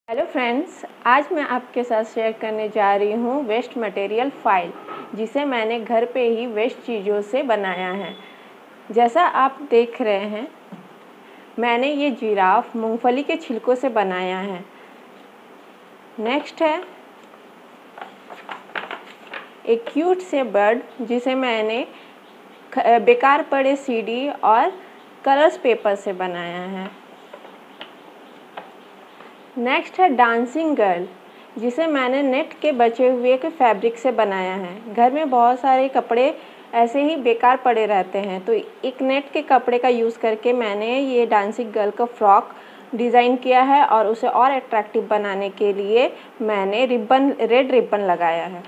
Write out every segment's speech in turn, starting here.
Hello friends, आज मैं आपके साथ शेयर करने जा रही हूँ वेस्ट मटेरियल फाइल, जिसे मैंने घर पे ही वेस्ट चीज़ों से बनाया है। जैसा आप देख रहे हैं, मैंने ये जिराफ मूंगफली के छिलकों से बनाया है। नेक्स्ट है एक क्यूट से बर्ड, जिसे मैंने बेकार पड़े सीडी और कलर्स पेपर से बनाया है। नेक्स्ट है डांसिंग गर्ल, जिसे मैंने नेट के बचे हुए के फैब्रिक से बनाया है। घर में बहुत सारे कपड़े ऐसे ही बेकार पड़े रहते हैं, तो एक नेट के कपड़े का यूज़ करके मैंने ये डांसिंग गर्ल का फ्रॉक डिज़ाइन किया है और उसे और अट्रैक्टिव बनाने के लिए मैंने रेड रिबन लगाया है।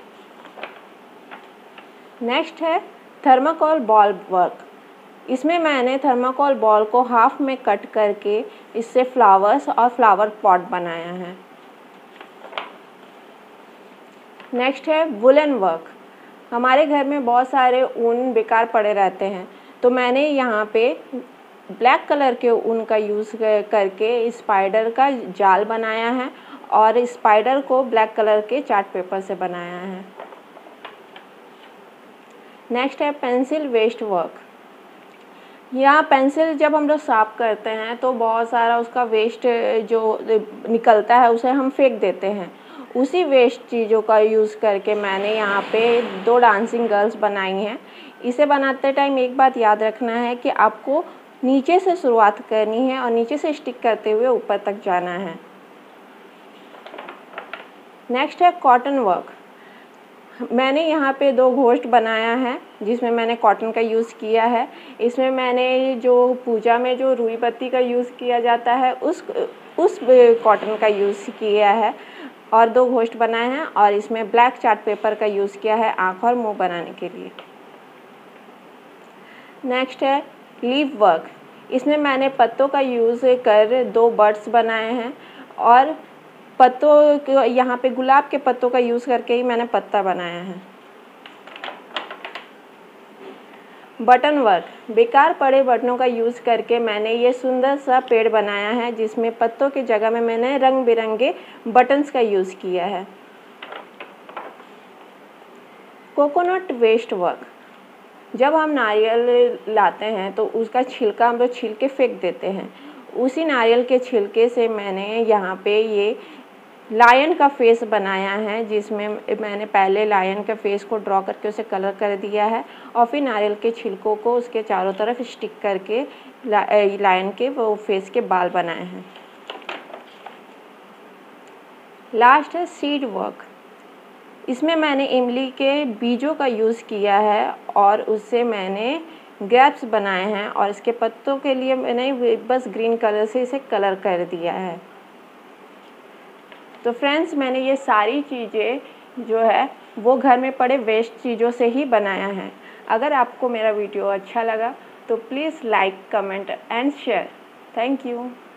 नेक्स्ट है थर्माकोल बॉल वर्क। इसमें मैंने थर्माकोल बॉल को हाफ में कट करके इससे फ्लावर्स और फ्लावर पॉट बनाया है। नेक्स्ट है वुलन वर्क। हमारे घर में बहुत सारे ऊन बेकार पड़े रहते हैं, तो मैंने यहाँ पे ब्लैक कलर के ऊन का यूज़ करके स्पाइडर का जाल बनाया है और स्पाइडर को ब्लैक कलर के चार्ट पेपर से बनाया है। नेक्स्ट है पेंसिल वेस्ट वर्क। यहाँ पेंसिल जब हम लोग साफ करते हैं तो बहुत सारा उसका वेस्ट जो निकलता है उसे हम फेंक देते हैं। उसी वेस्ट चीज़ों का यूज़ करके मैंने यहाँ पे 2 डांसिंग गर्ल्स बनाई हैं। इसे बनाते टाइम एक बात याद रखना है कि आपको नीचे से शुरुआत करनी है और नीचे से स्टिक करते हुए ऊपर तक जाना है। नेक्स्ट है कॉटन वर्क। मैंने यहाँ पे 2 घोस्ट बनाया है, जिसमें मैंने कॉटन का यूज़ किया है। इसमें मैंने जो पूजा में जो रुई बत्ती का यूज़ किया जाता है उस कॉटन का यूज़ किया है और 2 घोस्ट बनाए हैं और इसमें ब्लैक चार्ट पेपर का यूज़ किया है आँख और मुँह बनाने के लिए। नेक्स्ट है लीफ वर्क। इसमें मैंने पत्तों का यूज़ कर 2 बर्ड्स बनाए हैं और पत्तों को यहाँ पे गुलाब के पत्तों का यूज़ करके ही मैंने पत्ता बनाया है। Button work. बेकार पड़े बटनों का यूज़ करके मैंने ये सुंदर सा पेड़ बनाया है, जिसमें पत्तों की जगह में मैंने रंग बिरंगे बटन्स का यूज़ किया है। Coconut waste work. जब हम नारियल लाते हैं तो उसका छिलका हम लोग छील के फेंक देते हैं। उसी नारियल के छिलके से मैंने यहाँ पे ये लायन का फेस बनाया है, जिसमें मैंने पहले लायन का फेस को ड्रॉ करके उसे कलर कर दिया है और फिर नारियल के छिलकों को उसके चारों तरफ स्टिक करके लायन के वो फेस के बाल बनाए हैं। लास्ट है सीड वर्क। इसमें मैंने इमली के बीजों का यूज़ किया है और उससे मैंने ग्रैप्स बनाए हैं और इसके पत्तों के लिए मैंने बस ग्रीन कलर से इसे कलर कर दिया है। तो फ्रेंड्स, मैंने ये सारी चीज़ें जो है वो घर में पड़े वेस्ट चीज़ों से ही बनाया है। अगर आपको मेरा वीडियो अच्छा लगा तो please like, comment and share. Thank you.